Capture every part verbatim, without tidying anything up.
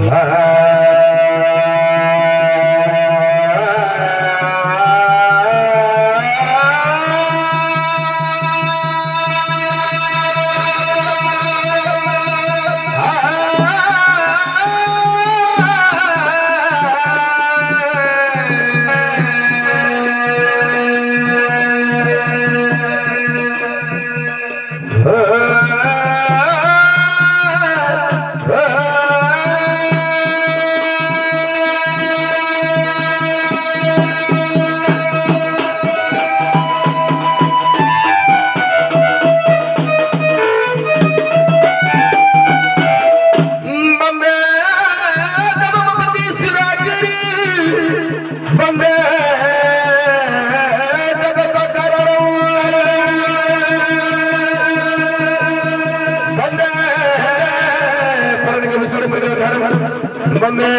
बंदे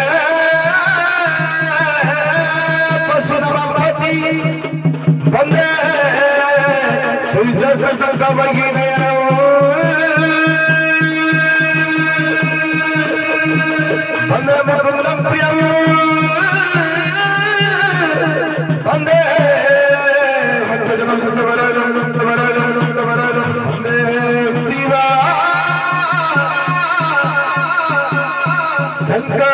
पशुनमपति बंदे सूर्य संका बगी नयनम बंदे मुकुंदम प्रियम बंदे भक्त जनम सचवरम तवरम तवरम बंदे शिवा शंकर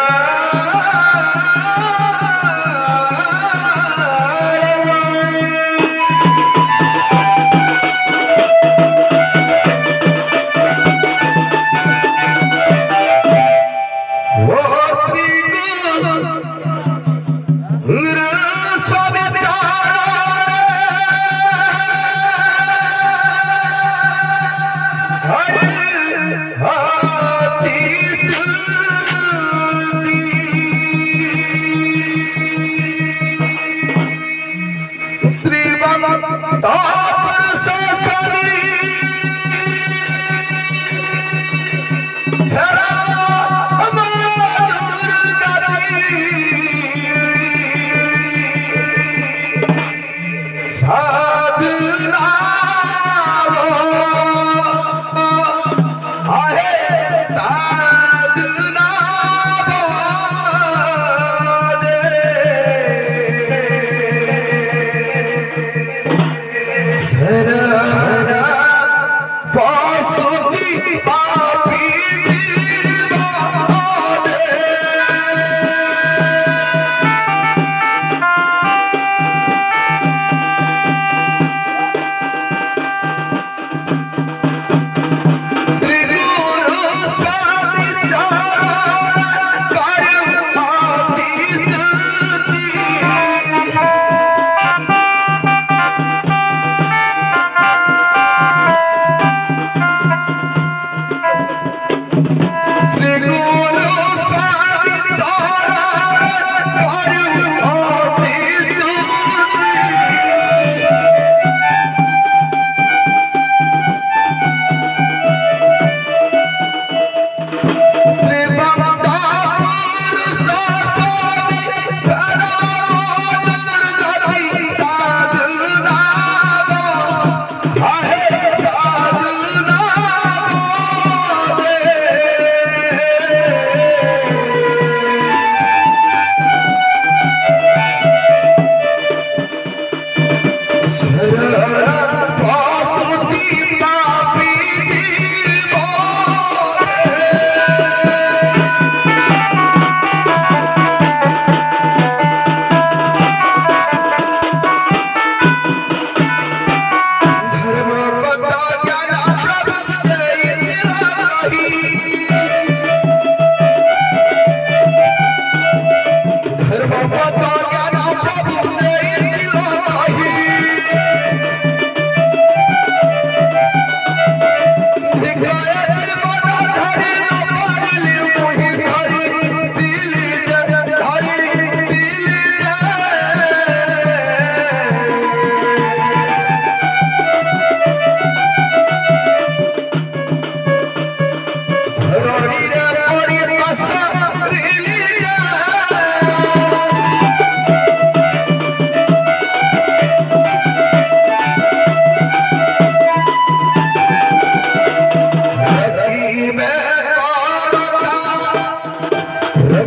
Hey!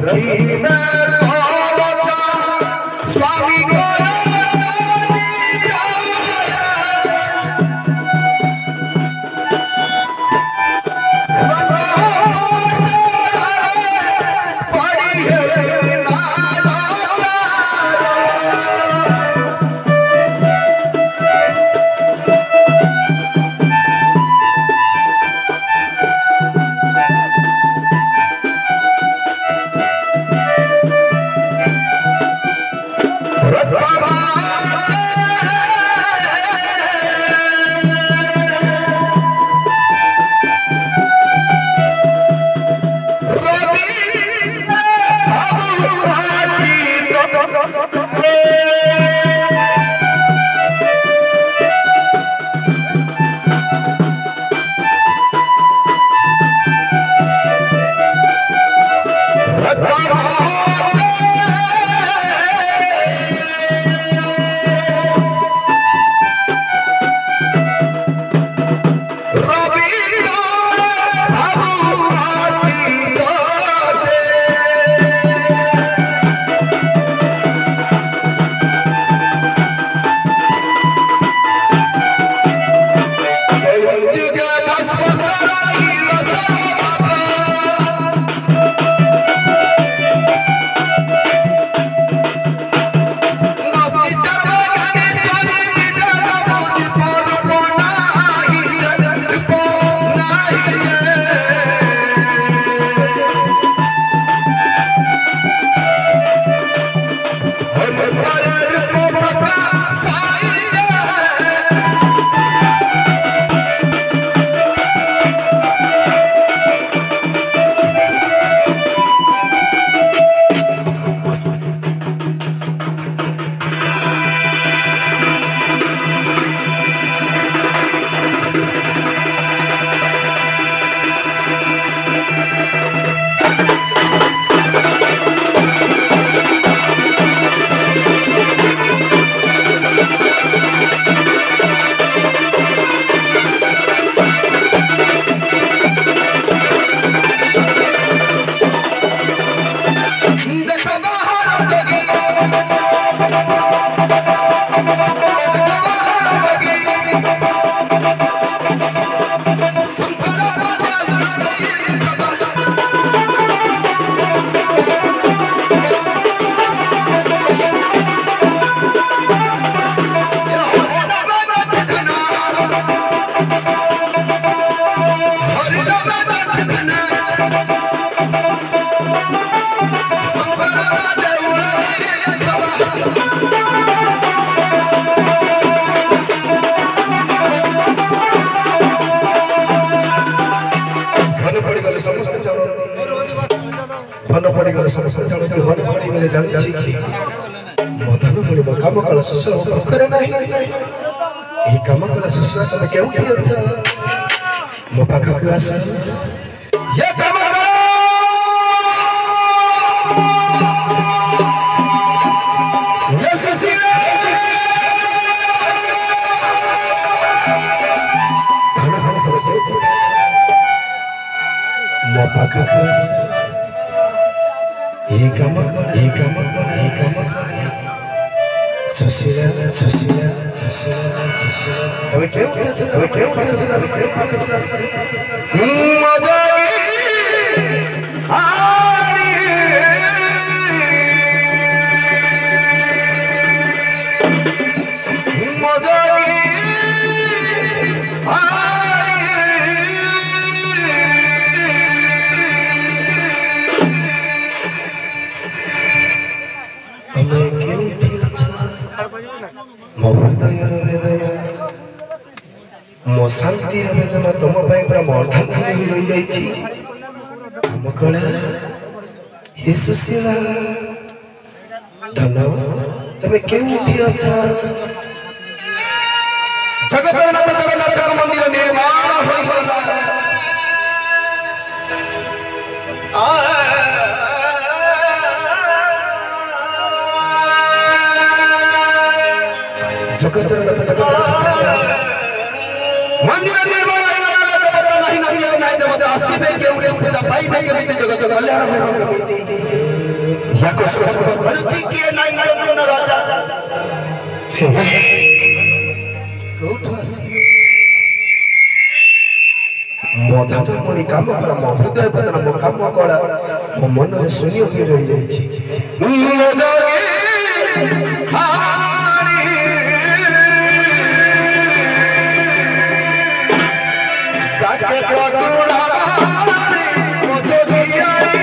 रखी न करता स्वामी करता पड़ी है नारा मधन पड़े काम कला ससुर पाखरे नहीं ए काम कला ससुर तुम केउठी अच्छा मो पाख के आस ये काम कला ये ससुर खाना खाना तो जे मो पाख के आस ये काम कला ये काम कला ये काम सुशीला सुशीला सुशीला तब क्यों क्या तब क्यों क्या चला से पकड़ता से मजागी आरी मजागी आरी तब क्यों मो हृदय वेदना मो शांति वेदना तुम पूरा मर्धांत रही जाइए आम कला ये सुशीला धन तुम केउठी अच्छा जगतनाथ जगन्नाथ मंदिर निर्माण हो गला जगतनाथ जगन्नाथ मंदिर निर्माण हो गला दियो नाही देव तो आसीबे के उठे पूजा पाइबे केमिति जगत कल्याण होबो केमिति याको सुरक्षित करछि किए नाही इंद्रद्युम्न राजा से कोठु आसी मधन मणि काम कला मो हृदय पतन मो काम कला मो मन रे शून्य होई रहि जाइछि मो जगे हारी ताके प्रतुड़ा मो जगियारी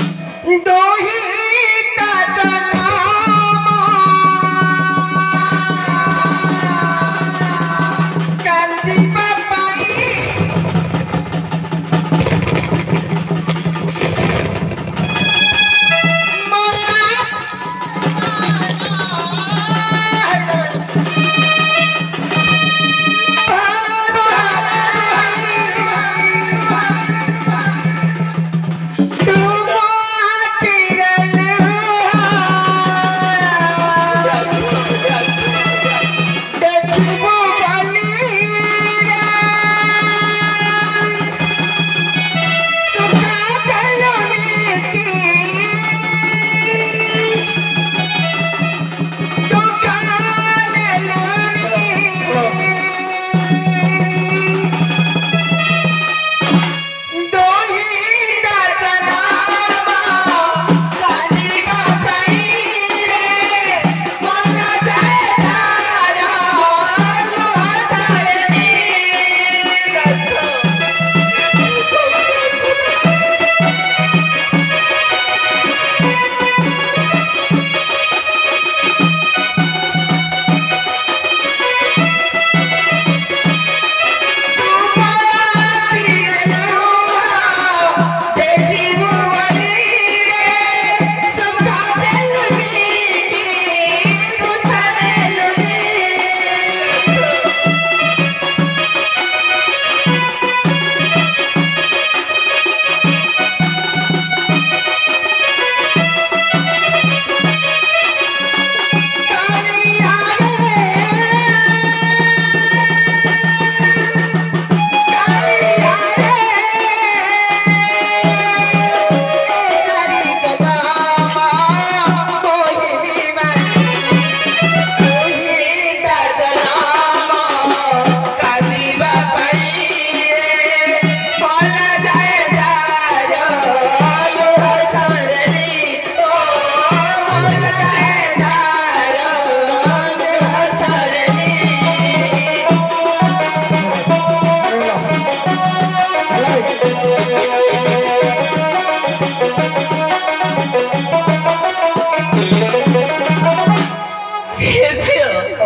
दोही ताजा काम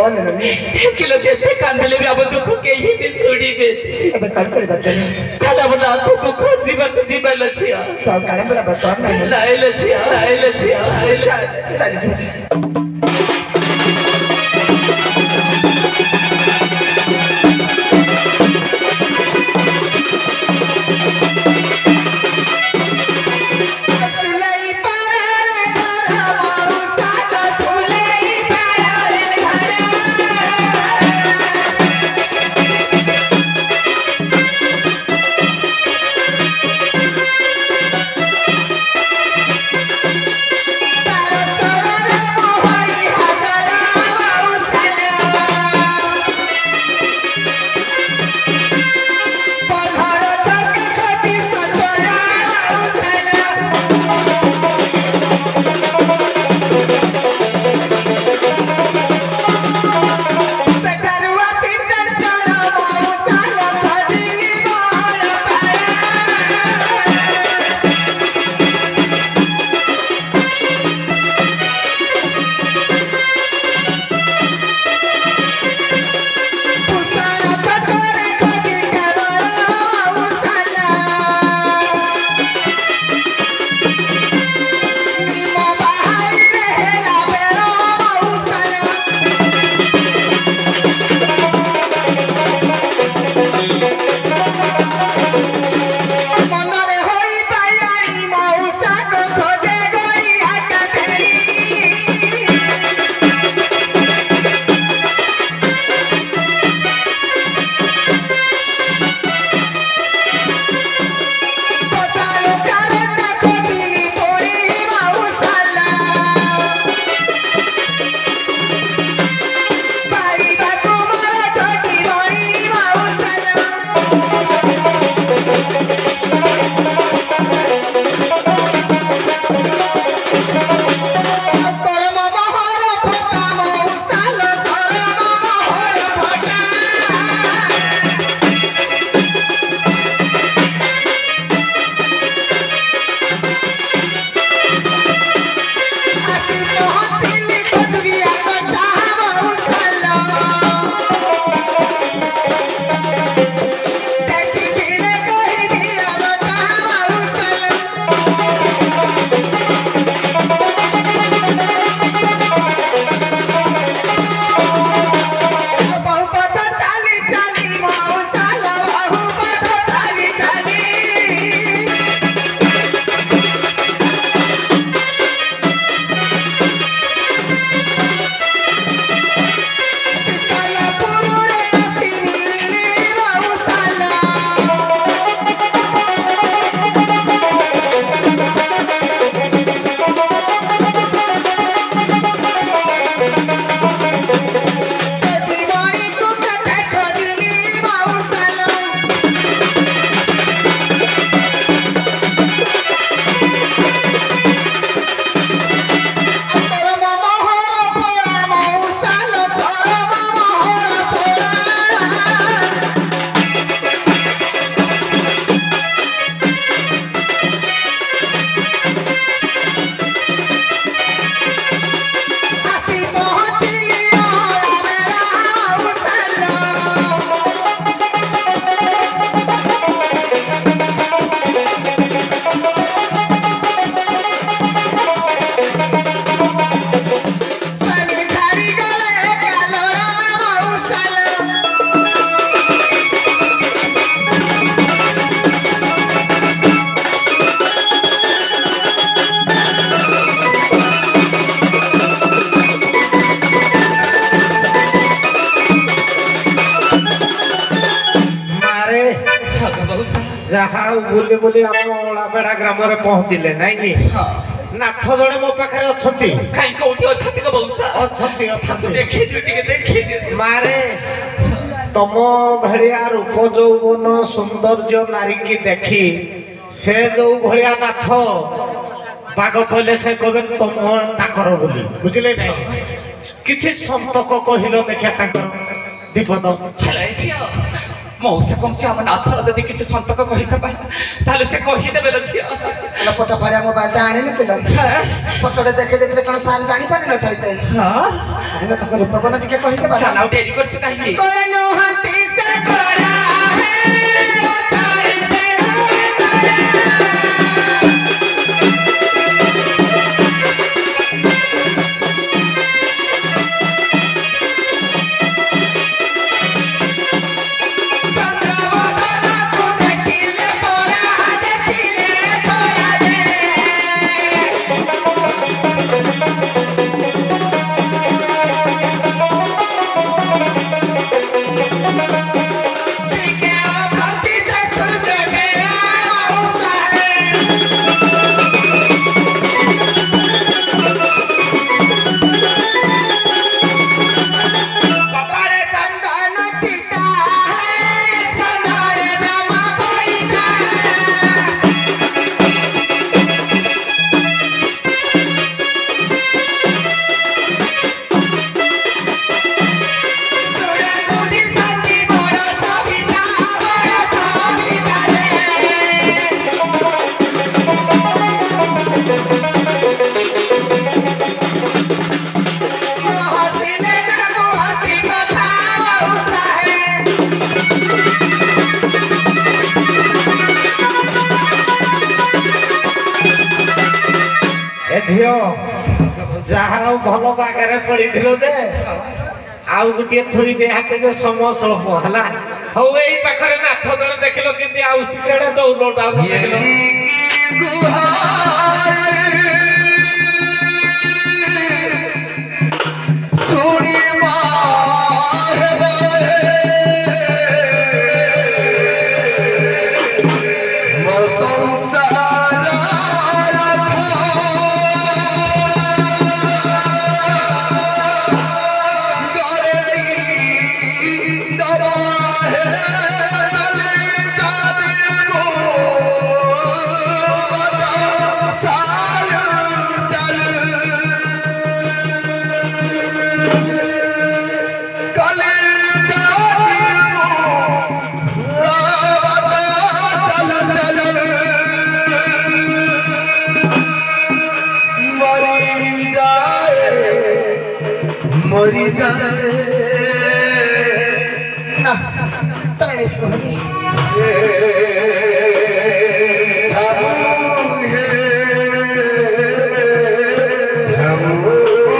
कौन है किलो जेते कांदले भी अब दुख के ही भी सुनिबे एबे कर कर बच्चे चला बना तो को खोजिबा को जीबा लछिया तो काले बड़ा बता नहीं लाई लछिया लाई लछिया चल चल चल जहाँ बोले बोले आम ओलाबेड़ा ग्राम में पहुँचले नाई कि नाथ जड़े मो पाखे अच्छी कहीं कौटी अच्छी को बहुत सा अच्छी अच्छी देखी दियो टिके देखी दियो मारे तम भाया रूप यौवन सौंदर्य नारी की देखी से जो भाया नाथ बाघ कहले से कहे तुम ताकर बोली बुझले ना किसी संतक कहल देखा दीपद मौसा कौन से हम नाथर जदि किछ संतक कहि दबा ताले से कहि देबे लछिया लपटा फाड़िया मोबाइल टा आने निकल फोटोटे देखे देले कोन साल जानि पारे न थाइते हां आने त रूप बना टिके कहि देबा चलाउ डेरी करछ काहे की कोनो हंती से गोरा है ओ छाड़ दे जहाँ भल बागारे पड़ी जे आउ गोटे थोड़ी देहाते जे समय स्वल्प हला हौ एई पाखरे नाथ जण देखिलो किंती आउ केडे दौड़ डाउ देखिलो सुनी मरी जाए ना तने कोनी जामू है जामू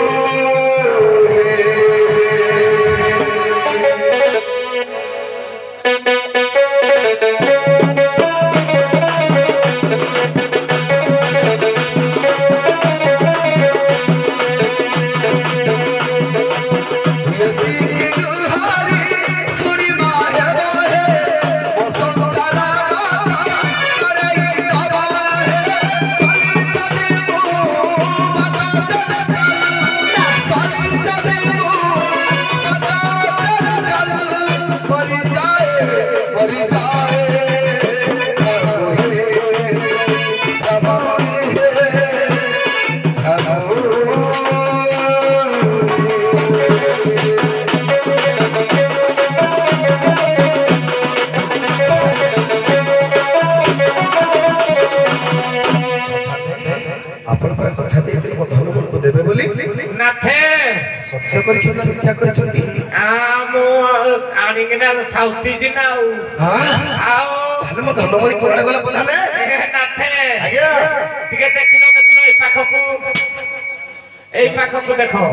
सत्य करिछन ना मिथ्या करिछन आ मो आनी के ना साउथी जी ना हां आओ ताले मो धनमणि कोडा गला प्रधान नाथे आज्ञा टिके देखिनो देखिनो ए पाखकू ए पाखकू देखो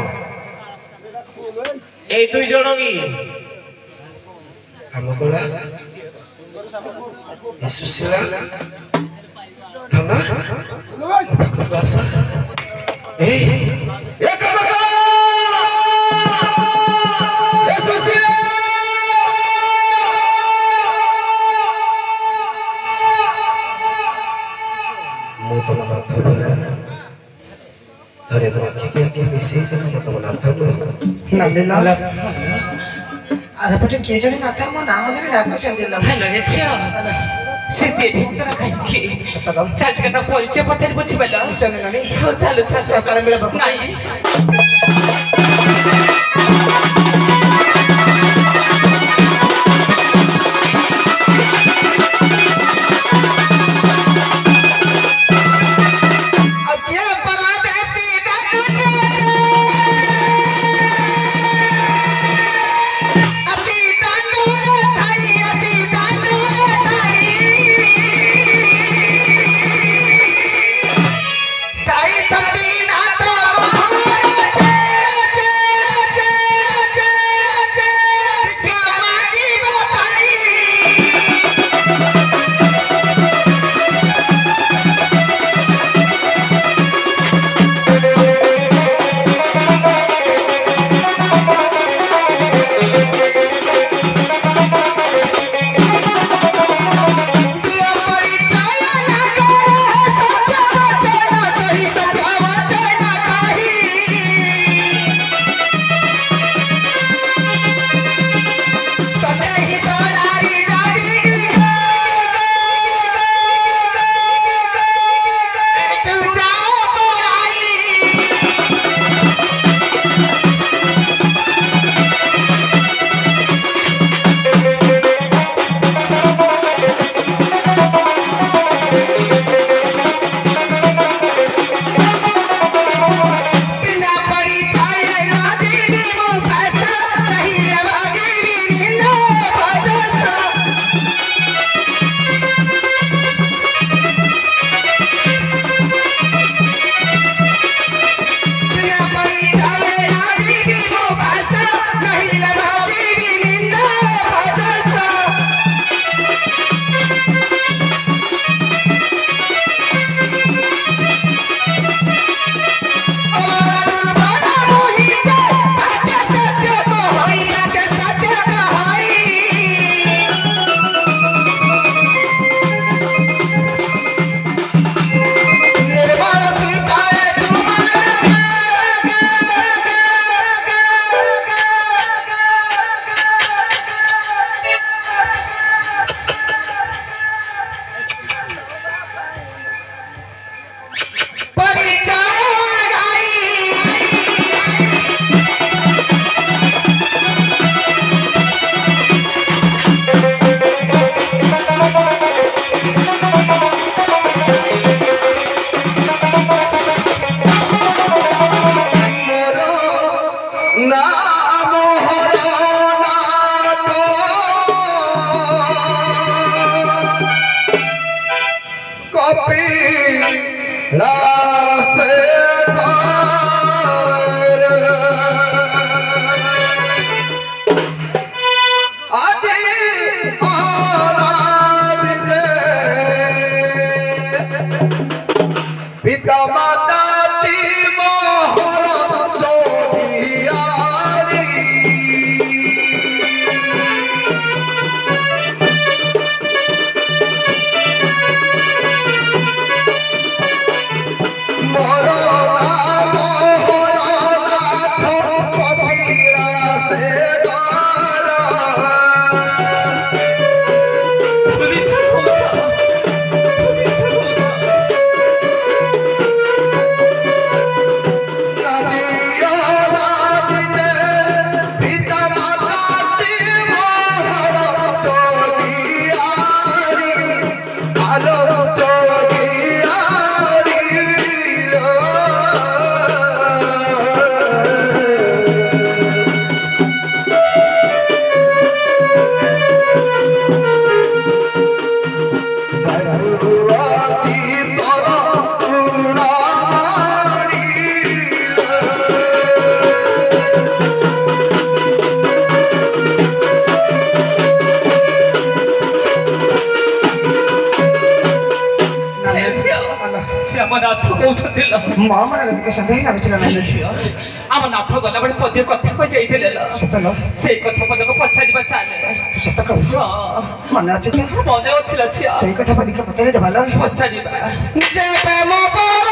ए दुई जण की हम बड़ा सुशीला थाना बस ए ए कमका तम नाथ भरा धरे धरे के के मिसे से तम नाथ नलिला अरे पटे के जणी नाथ मो नाम धरे डाक चंदिला हेलो हेछियो से जे भक्तरा खाइ के सतराम चल के ना परिचय पचारि बुझि बेला चल नानी हो चलो चलो काले मेरा बक नहीं କହୁଛନ୍ତି ଲୋ ମୋ ମନରେ ଟିକେ ସନ୍ଦେହ ଲାଗୁଛି ନା ନାଇଁ ଝିଅ ଆମ ନାଥ ଗଲାବେଳେ ପଦେ କଥା କହି ଯାଇଥିଲେ ଲୋ ସତ ଲୋ ସେଇ କଥା ପଦକୁ ପଚାରିବା ଚାଲେ ସତ କହୁଛ ହଁ ମନେ ଅଛି ତ ମନେ ଅଛି ଲୋ ଝିଅ ସେଇ କଥା ପଦିକା ପଚାରି ଦେବା ଲୋ ପଚାରିବା ଯେବେ ମୋ ପର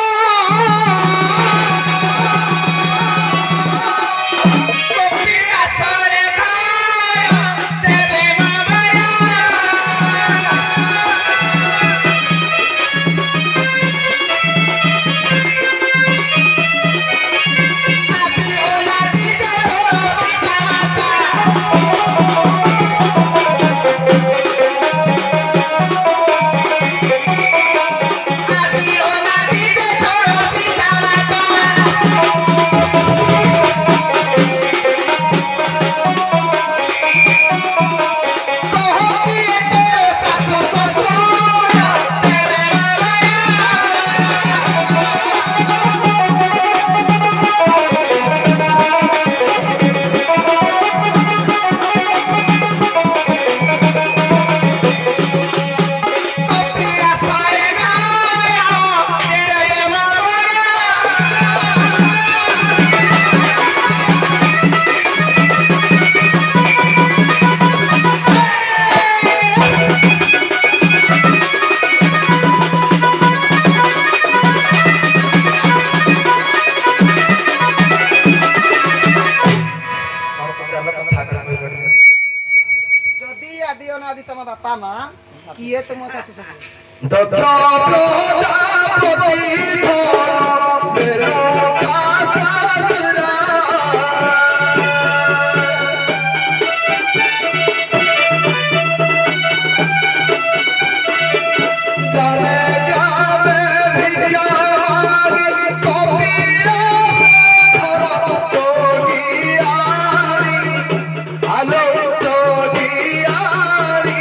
बापा माँ किए तुम सासू ससुर दत्ता प्रजापति धन मेरो कासरा गामे गामे भिक्षा मांगे कपिला घर जोगियाणी आलो जोगियाणी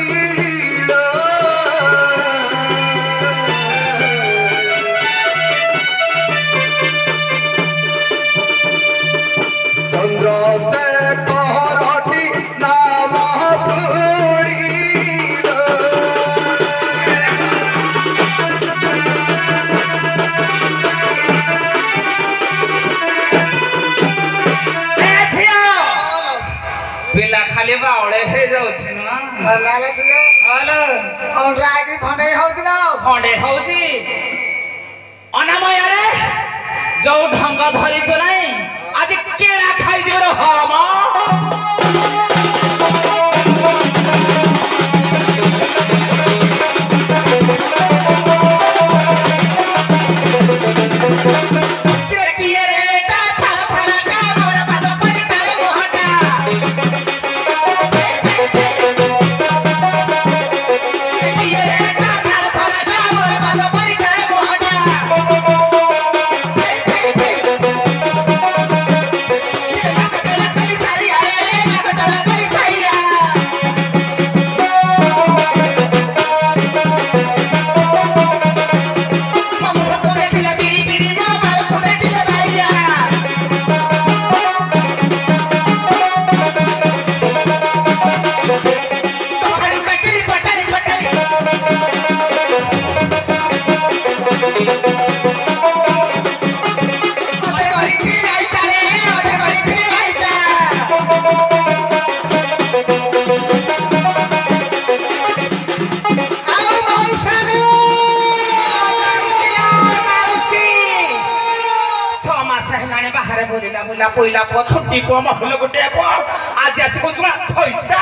चंद्रशेखरटी नाम पुड़ील ପିଲା ଖାଲି ବାଉଳେ ହେଇଯାଉଛି ନା ଖଣ୍ଡେ ହଉଥିଲା ଖଣ୍ଡେ ହଉଛି ଅନାମୟାରେ ଯୋଉ ଢଙ୍ଗ ଧରିଛ ନାଇଁ ଆଜି କେଳା ଖାଇଦିଅ ହମ पहिला पुआ थुट्टी पुआ महल गोटे पुआ आज आसी कौन फैदा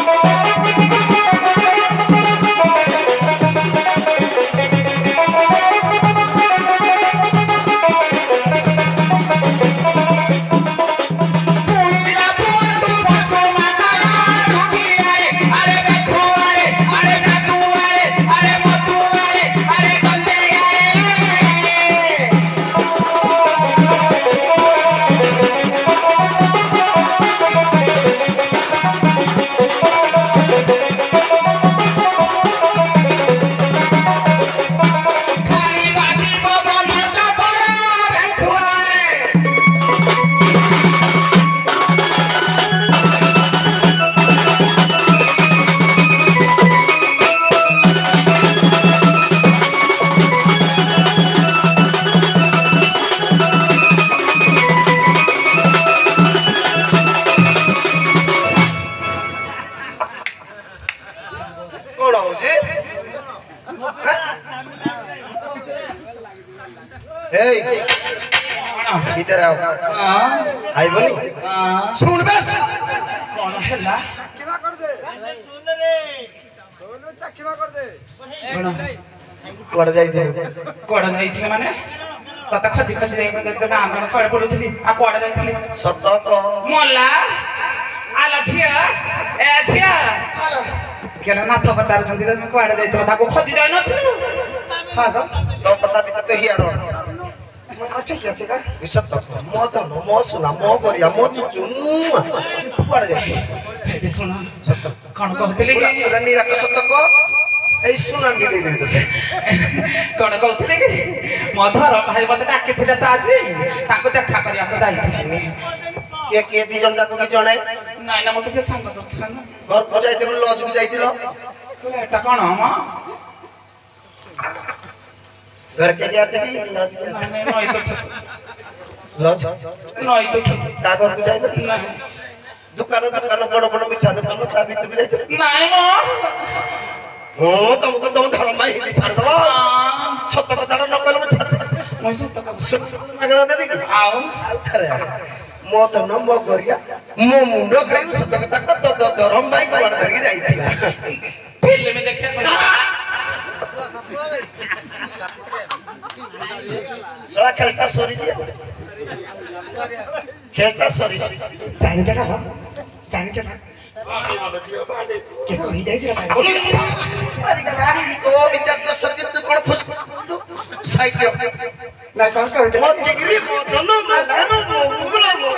Oh ए इधर आओ आई बोली सुन बस कौन हैला कुआडे जाइथिल कुआडे जाइथिले माने तता खजी खजी जाई मतलब आंगण सड़े पडुथली आ कुआडे जाइथिले सत कह मोला आला छिया ए छिया केना नाथ पचार छंदी त कुआडे जाइथिल ताको खजी जाई नथिलु हां तो तो पता भी तो हियाडो म ठीक আছে का सत कह मो तो मो सुना मो करिया मो चुचु कुआडे जाई हेडी सुन सत कोन कहतली पूरा पूरा निराक सत कह ए सुना नी दे दे तते कोन कहतली म धर भाई मते डाकिथिले त आजी ताको देखा करिया को जाइथिले के के दी जन जाको की जणे नाइ ना मते से संग करथिला ना घर को जाइथिल लॉज को जाइथिल एटा कोन हम घर के जाते की लॉज के नाइ नइ तो लॉज नइ तो का घर को जाई ना दुकान दुकान बड़ बड़ मिठा दुकान ता भीतर भी जाइथिल नाइ मो ओ तुमको तुम धर्म भाई हिंदी छाड़ दबा सत्य कथा न कहले मैं छाड़ दे मैं सत्य कथा सुन मगना देबी के आओ अरे मो तो न मो गरिया मो मुंडो खाइउ सत्य कथा क तो धर्म भाई कुआडे धरि जाइथिला फिल्म में देखिया सला खेलता सोरी दिया खेलता सोरी जाने के ना जाने के ना के कहि जाई छै तो विचार तो सर्जित तू कोन फुस साइड के ना कौन कर मो जिगरी मो दोनो मो दोनो मो मुगला मो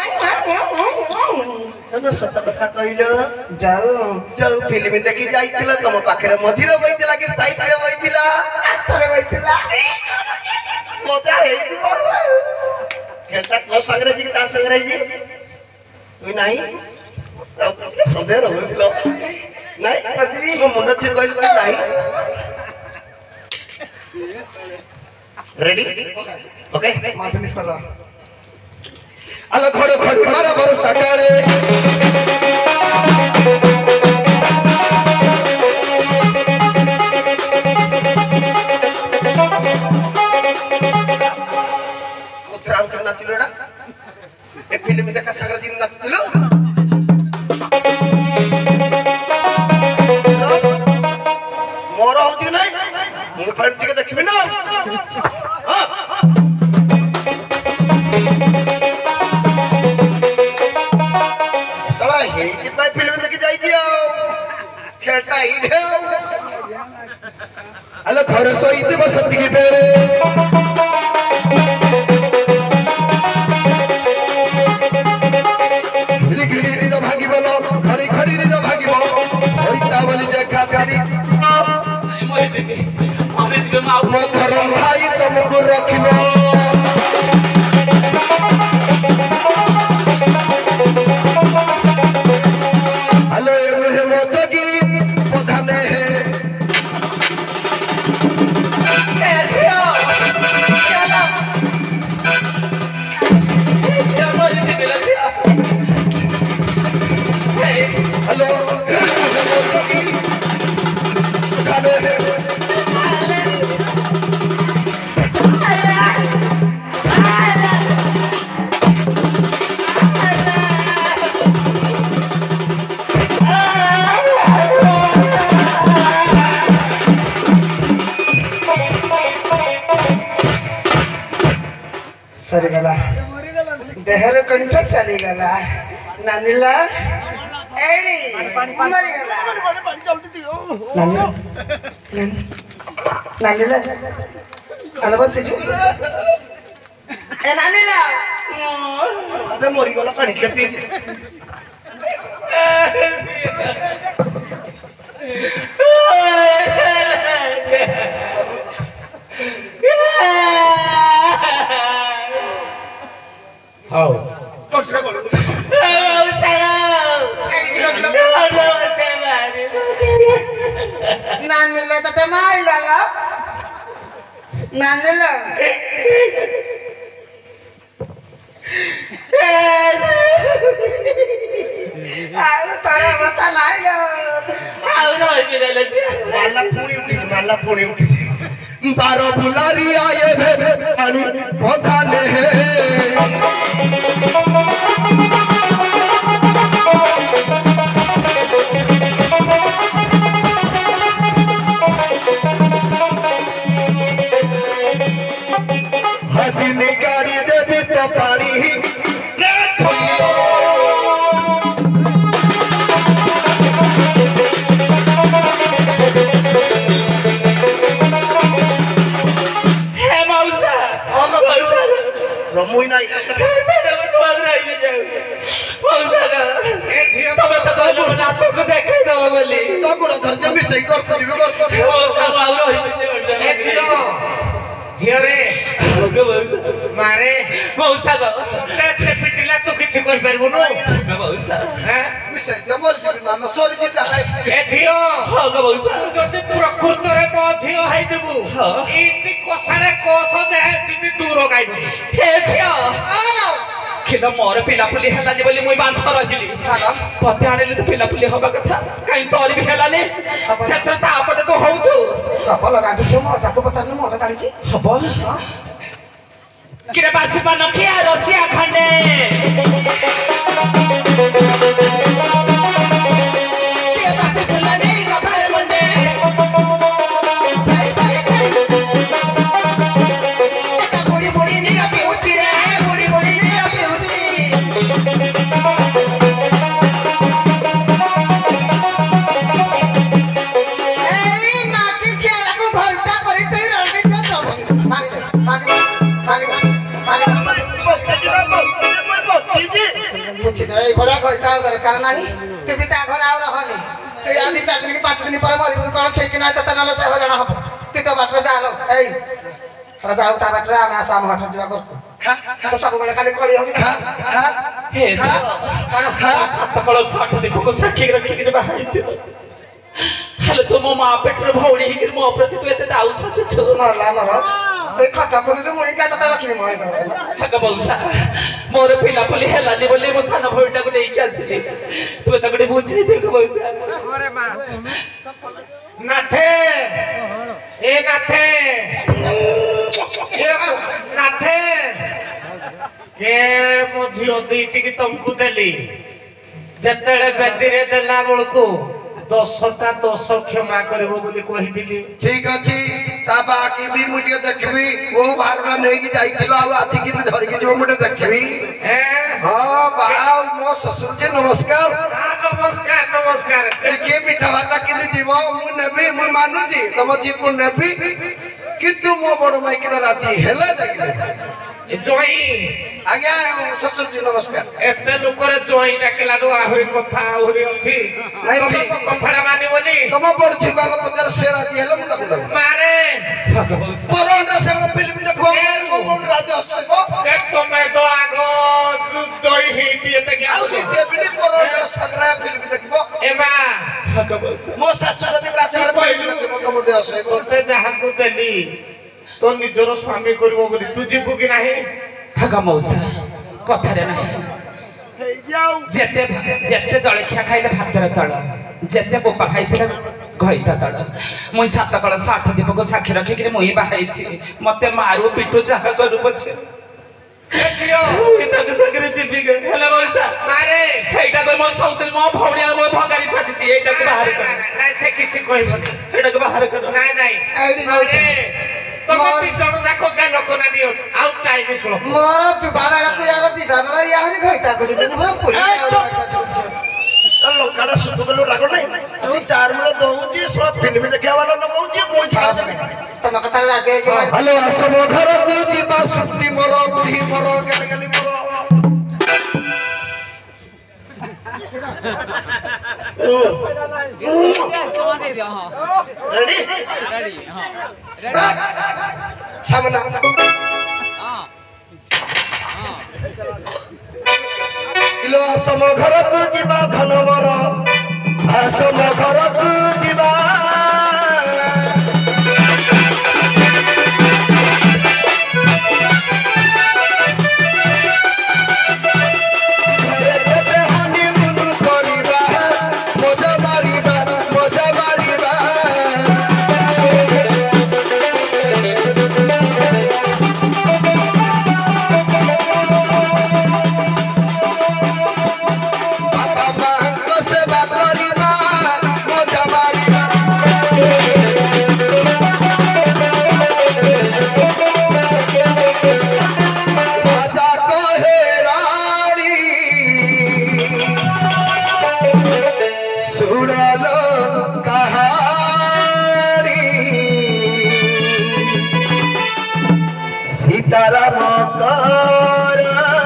न सत्य कथा कहिलो जाओ जाऊ फिल्म देखि जाइथिला तम पाखरे मझिरे बइथिला कि साइड रे बइथिला सरे बैठला मजा हे खेलता तो संग्रह जी ता संग्रह जी तू नहीं के संदेह रहउछलो नहीं मो मुंड से कहल तू नहीं रेडी ओके मार फिनिश कर लो अल घोड़ घोड़ी मारा भरोसा काले उतरा उतर नाचिलो एडा ए फिल्म देखा सागर दिन नाचिलो मोर होती नहीं मु फ्रेंड के देखबी ना हां साला हे कितना फिल्म देख जाई दियो खेलता ही ढेव अल घर सोईते बसंती की बेड़े घड़ी घड़ी नी तो भागी बोलो घड़ी घड़ी नी तो भागी बोलो होइता बोली जे खातिरी मरे जिबे मरे जिबे माउ मो धर्म भाई तुमको रखिबो हेलो ये मुहे मोजगी प्रधान है ए छियो केला छियो मरे जिबे ला छियो हेलो ये मुहे मोजगी प्रधान है सरी गला देहर कंठ चली गला नानीला एडी मरी गला नानी नानीला अलबत जो ए नानीला अरे मोरी गला पानी के पी दे हाउ कोठरा गोल नानीला तते मारला ला नानीला आउ तारा बता लायो आउ रही बिरेले छियो माला पुणी उठी माला पुणी उठी बारो बुलारी आए भेद पानी पौधाने हजनी गाड़ी देवी तो पानी ही रमुई नहीं तो गुड़ा धर्ज मिसई कर तो दिबे कर झियो रे मारे मौसा गो ते पिटिला तू किछि कर परबो नो मौसा हैं मिसई दमर जी ना सॉरी जी का है ए झियो हो गो मौसा जदि प्रकृत रे मो झियो हाइ देबू इति कोसारे कोस दे जिति दूर गाइबो हे झियो किन मोर पिला पुली हलानी बोली मुई बांस रहिली पते आनेली तो पिला पुली हबा कथा काई तोरी भी हलानी सेसर ता आपटे तो होउछु बाबा लगा दिछो म जाको पचारनु म त काढिछि हबो किरे बासी बनखिया रसिया खंडे ये बासी फुलानी गफारे मंडे जाई जाई जाई एटा बुड़ी बुड़ी नी पिउची रे बुड़ी बुड़ी नी पिउची ए माटी खेला को भलता करी तई रणी छ जब मारी मारी मारी बच्चे जी बाबू कोई बच्ची जी बुझी दे घोड़ा कहता दरकार नाही तू भी ता घर आ रहनी तू आधी चार दिन की पांच दिन पर मरी कोन ठीक ना त तनले से हरण हब तू तो बाटर जालो ए पर जाऊ ता बाटर आमे आसाम बाटर जीवा कर सब बेले खाली कली होगी हे जा सात कळ साठ दीप को साखी रखी के बाहर छ हेले तो मो मां पेटर भौड़ी ही के मो प्रति तू एते दाऊ सच छ मरला मर तू खटा खोज जो मुई का त रखनी मोय थक बौसा मोर पिला पुली हेलानी बोले मो साना भौडा को नहीं आसीली तू तगडे बुझी दे को बौसा अरे मां नाथे ए नाथे ए नाथे के मो झियो दीटी की तुमको देली जतले बेदिरे देला बळको दसटा दस क्षमा करबो बोली कहिदिली ठीक अछि ता बाकी दी मुटियो देखबी वो भारना नै कि जाइथिलो आ आज कि धर के जो मुटे देखबी ए हां बाव मो ससुर जी नमस्कार हां नमस्कार नमस्कार के मिठा भाटा कि जीव मु नेबी मु मानु जी तम जी को नेबी किंतु मो बड़ माई कि राजी हेला जागिले जोई आज्ञा ससुर जी नमस्कार एते लोकरे जोई डाकला दो आहुरी कथा आहुरी अछि नहीं ठीक कथाडा मानिबोनी तम बड़ जी को पचार से राजी हेला मु तक मारे परोंडा से फिल्म देखबो को राजी हसबो देख तुमे तो आगो जोई हिटी एते के आउ से केबिनी परोंडा सगरा फिल्म देखबो एमा थक बौसा मो सासु जदी कासर फिल्म देखबो तम दे हसबो तोते जहा को देली तो निजरो स्वामी करबो बोली तू जीवु कि नाही थक मौसा कथा रे नाही हे जाऊ जेते जेते जळखिया खाइले भातर तळ जेते बोपा खाइथिले घइता तळ मुई सात कळ साठ दीप को साखी रखि के मुई बाहाइछि मते मारू पिटू जहा करू पछे देखियो तक सगरे चिपी गए हेला मौसा मारे एटा को मो सौतल मो भौडिया मो भगारी साजिछि एटा को बाहर कर नाही से किछि कहबो एटा को बाहर कर नाही नाही एडी मौसा तमे ती जण जाको गा लोक ना दियो आउट टाइम सुनो मोर जुबा बेला को यार जीवा बेला या हनी खइता को जे हम पुली लंकाड़ा सुतु गलो राग नहीं अच्छी चार मिनट दउजी सोला फिल्म देखे वाला न मौजी मोई छाड़ देबे तम कथा राजे के हेलो असम घर को जीवा सुट्टी मरो बुढ़ी मरो गल गली मरो रेडी रेडी हां सामना किलो असम घर को जीवा धन मरो असम घर को जीवा सीताराम कर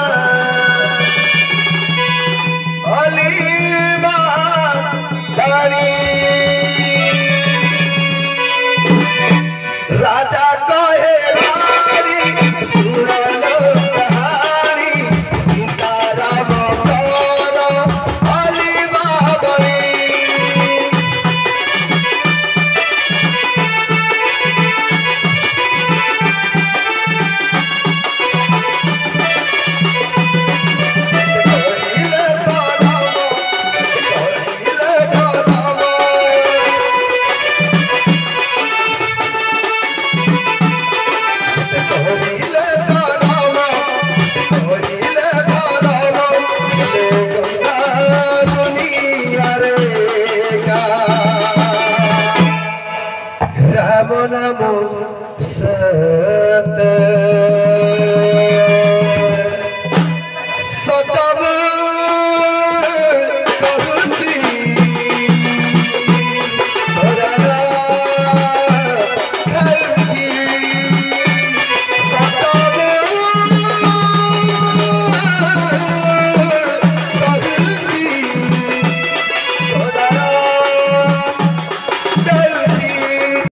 अलीबा रानी राजा कहे रानी सुनलो कहानी सीताराम कर अलीबा बड़ी राम नाम सत